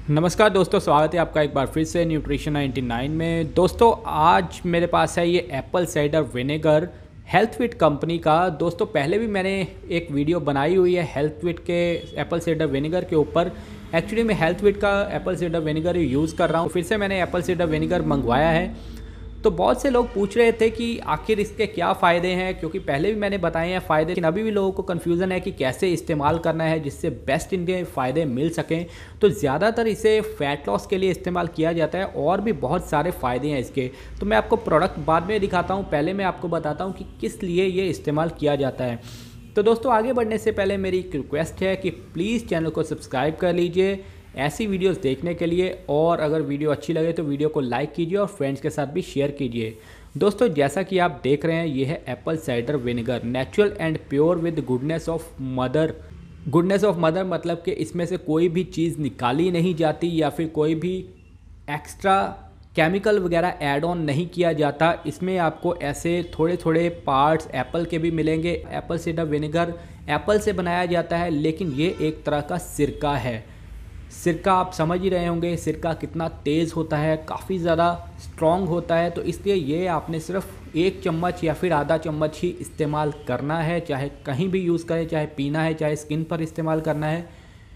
नमस्कार दोस्तों, स्वागत है आपका एक बार फिर से न्यूट्रिशन 99 में। दोस्तों आज मेरे पास है ये apple cider vinegar Healthvit company का। दोस्तों पहले भी मैंने एक वीडियो बनाई हुई है हेल्थविट के एप्पल साइडर विनेगर के ऊपर। एक्चुअली मैं हेल्थविट का एप्पल साइडर विनेगर यूज़ कर रहा हूँ। फिर से मैंने एप्पल साइडर विनेगर मंगवाया है। तो बहुत से लोग पूछ रहे थे कि आखिर इसके क्या फ़ायदे हैं, क्योंकि पहले भी मैंने बताए हैं फ़ायदे, लेकिन अभी भी लोगों को कन्फ्यूज़न है कि कैसे इस्तेमाल करना है जिससे बेस्ट इनके फ़ायदे मिल सकें। तो ज़्यादातर इसे फ़ैट लॉस के लिए इस्तेमाल किया जाता है और भी बहुत सारे फ़ायदे हैं इसके। तो मैं आपको प्रोडक्ट बाद में दिखाता हूँ, पहले मैं आपको बताता हूँ कि किस लिए ये इस्तेमाल किया जाता है। तो दोस्तों आगे बढ़ने से पहले मेरी एक रिक्वेस्ट है कि प्लीज़ चैनल को सब्सक्राइब कर लीजिए ऐसी वीडियोस देखने के लिए, और अगर वीडियो अच्छी लगे तो वीडियो को लाइक कीजिए और फ्रेंड्स के साथ भी शेयर कीजिए। दोस्तों जैसा कि आप देख रहे हैं, ये है apple cider vinegar, natural and pure with goodness of mother. Goodness of mother मतलब कि इसमें से कोई भी चीज़ निकाली नहीं जाती या फिर कोई भी एक्स्ट्रा केमिकल वगैरह ऐड ऑन नहीं किया जाता। इसमें आपको ऐसे थोड़े थोड़े पार्ट्स एप्पल के भी मिलेंगे। एप्पल साइडर विनेगर एप्पल से बनाया जाता है, लेकिन ये एक तरह का सिरका है। सिरका आप समझ ही रहे होंगे सिरका कितना तेज़ होता है, काफ़ी ज़्यादा स्ट्रॉन्ग होता है। तो इसलिए ये आपने सिर्फ 1 चम्मच या फिर आधा चम्मच ही इस्तेमाल करना है, चाहे कहीं भी यूज़ करें, चाहे पीना है, चाहे स्किन पर इस्तेमाल करना है।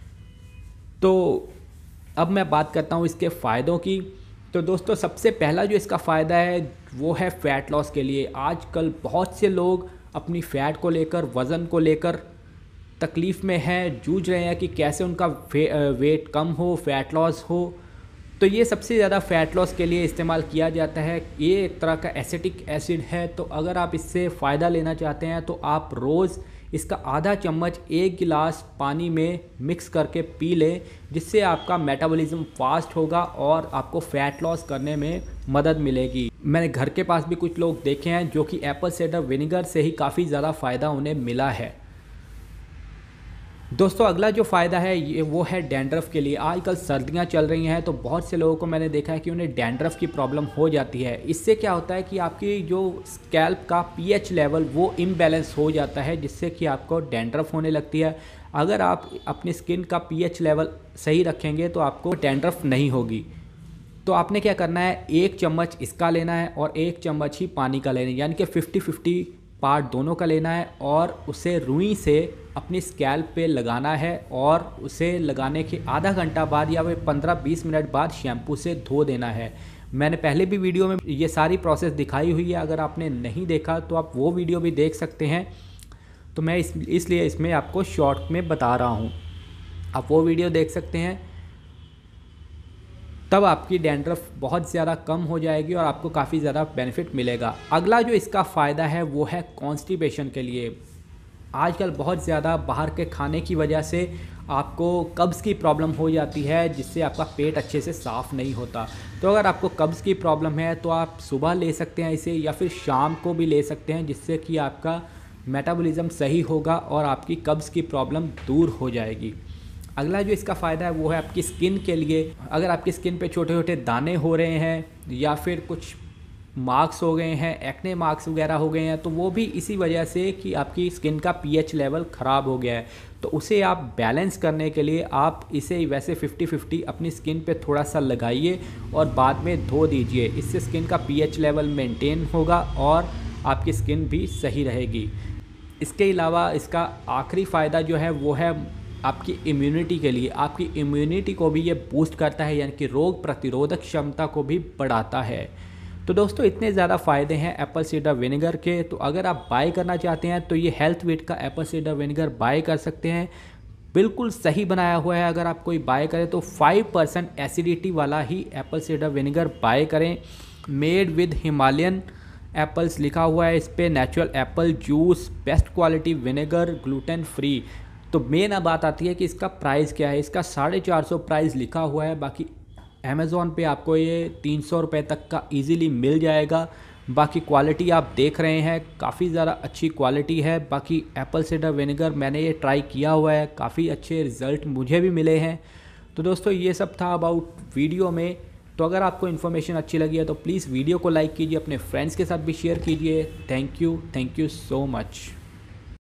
तो अब मैं बात करता हूँ इसके फ़ायदों की। तो दोस्तों सबसे पहला जो इसका फ़ायदा है वो है फ़ैट लॉस के लिए। आजकल बहुत से लोग अपनी फ़ैट को लेकर, वज़न को लेकर तकलीफ़ में हैं, जूझ रहे हैं कि कैसे उनका वेट कम हो, फ़ैट लॉस हो। तो ये सबसे ज़्यादा फ़ैट लॉस के लिए इस्तेमाल किया जाता है। ये एक तरह का एसिटिक एसिड है। तो अगर आप इससे फ़ायदा लेना चाहते हैं तो आप रोज़ इसका आधा चम्मच 1 गिलास पानी में मिक्स करके पी लें, जिससे आपका मेटाबॉलिज्म फास्ट होगा और आपको फ़ैट लॉस करने में मदद मिलेगी। मैंने घर के पास भी कुछ लोग देखे हैं जो कि एप्पल साइडर विनेगर से ही काफ़ी ज़्यादा फ़ायदा उन्हें मिला है। दोस्तों अगला जो फ़ायदा है ये वो है डैंड्रफ के लिए। आजकल सर्दियां चल रही हैं तो बहुत से लोगों को मैंने देखा है कि उन्हें डैंड्रफ की प्रॉब्लम हो जाती है। इससे क्या होता है कि आपकी जो स्कैल्प का पीएच लेवल वो इम्बैलेंस हो जाता है, जिससे कि आपको डैंड्रफ होने लगती है। अगर आप अपनी स्किन का पीएच लेवल सही रखेंगे तो आपको डैंड्रफ नहीं होगी। तो आपने क्या करना है, 1 चम्मच इसका लेना है और 1 चम्मच ही पानी का लेना है, यानी कि 50-50 पार्ट दोनों का लेना है, और उसे रुई से अपनी स्कैल्प पे लगाना है और उसे लगाने के आधा घंटा बाद या फिर 15-20 मिनट बाद शैम्पू से धो देना है। मैंने पहले भी वीडियो में ये सारी प्रोसेस दिखाई हुई है, अगर आपने नहीं देखा तो आप वो वीडियो भी देख सकते हैं। तो मैं इसलिए इसमें आपको शॉर्ट में बता रहा हूँ, आप वो वीडियो देख सकते हैं। तब आपकी डैंड्रफ बहुत ज़्यादा कम हो जाएगी और आपको काफ़ी ज़्यादा बेनिफिट मिलेगा। अगला जो इसका फ़ायदा है वो है कॉन्स्टिपेशन के लिए। आजकल बहुत ज़्यादा बाहर के खाने की वजह से आपको कब्ज़ की प्रॉब्लम हो जाती है, जिससे आपका पेट अच्छे से साफ़ नहीं होता। तो अगर आपको कब्ज़ की प्रॉब्लम है तो आप सुबह ले सकते हैं इसे, या फिर शाम को भी ले सकते हैं, जिससे कि आपका मेटाबॉलिज्म सही होगा और आपकी कब्ज़ की प्रॉब्लम दूर हो जाएगी। अगला जो इसका फ़ायदा है वो है आपकी स्किन के लिए। अगर आपकी स्किन पे छोटे छोटे दाने हो रहे हैं या फिर कुछ मार्क्स हो गए हैं, एक्ने मार्क्स वगैरह हो गए हैं, तो वो भी इसी वजह से कि आपकी स्किन का पीएच लेवल ख़राब हो गया है। तो उसे आप बैलेंस करने के लिए आप इसे वैसे 50-50 अपनी स्किन पे थोड़ा सा लगाइए और बाद में धो दीजिए। इससे स्किन का पीएच लेवल मेंटेन होगा और आपकी स्किन भी सही रहेगी। इसके अलावा इसका आखिरी फ़ायदा जो है वो है आपकी इम्यूनिटी के लिए। आपकी इम्यूनिटी को भी ये बूस्ट करता है, यानी कि रोग प्रतिरोधक क्षमता को भी बढ़ाता है। तो दोस्तों इतने ज़्यादा फ़ायदे हैं एप्पल साइडर विनेगर के। तो अगर आप बाय करना चाहते हैं तो ये हेल्थविट का एप्पल साइडर विनेगर बाय कर सकते हैं। बिल्कुल सही बनाया हुआ है। अगर आप कोई बाय करें तो 5% एसिडिटी वाला ही एप्पल साइडर विनेगर बाय करें। मेड विद हिमालयन एप्पल्स लिखा हुआ है इस पर, natural apple juice, best quality vinegar, gluten free. तो मेन अब बात आती है कि इसका प्राइस क्या है। इसका 450 प्राइस लिखा हुआ है। बाकी अमेज़ॉन पे आपको ये 300 रुपये तक का इजीली मिल जाएगा। बाकी क्वालिटी आप देख रहे हैं, काफ़ी ज़्यादा अच्छी क्वालिटी है। बाकी एप्पल साइडर विनेगर मैंने ये ट्राई किया हुआ है, काफ़ी अच्छे रिज़ल्ट मुझे भी मिले हैं। तो दोस्तों ये सब था अबाउट वीडियो में। तो अगर आपको इन्फॉर्मेशन अच्छी लगी है तो प्लीज़ वीडियो को लाइक कीजिए, अपने फ्रेंड्स के साथ भी शेयर कीजिए। Thank you so much.